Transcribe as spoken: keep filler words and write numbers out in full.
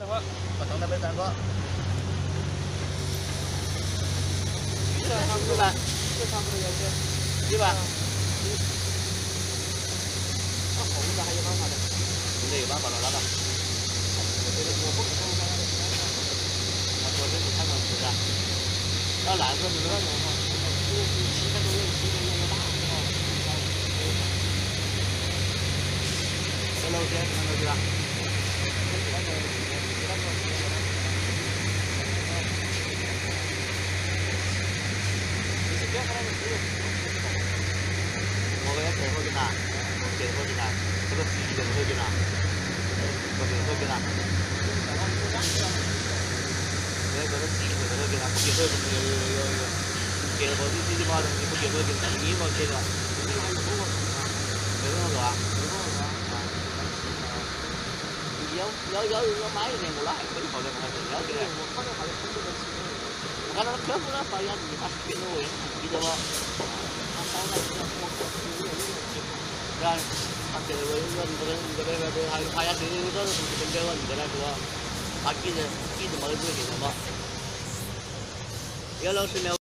等会儿，我等那边三个。这差不多吧？这差不多要去，对吧？那红的还有办法的，红的有办法了，老板。我觉得我不可能干那个，我昨天去看过是不是？那蓝色是那种哈，就是七分钟用七分钟的大哦。这楼梯看到对吧？我给他配合给他，配合给他，这个皮怎么会给他？不配合给他。那个皮配合给他，不配合就没有有有有，配合就自己把东西不配合给他，你把配合，配合那个啊？要要要要慢一点，我那还可以好点，还是要给的。我看到好像很多人骑。我看到客户那发压力，他变得为记得吗？他烧那个我对啊，他这个有个这个这个这个他他也是有多少东西跟这个你在那说，他记得记得没有这个嘛？要老师聊。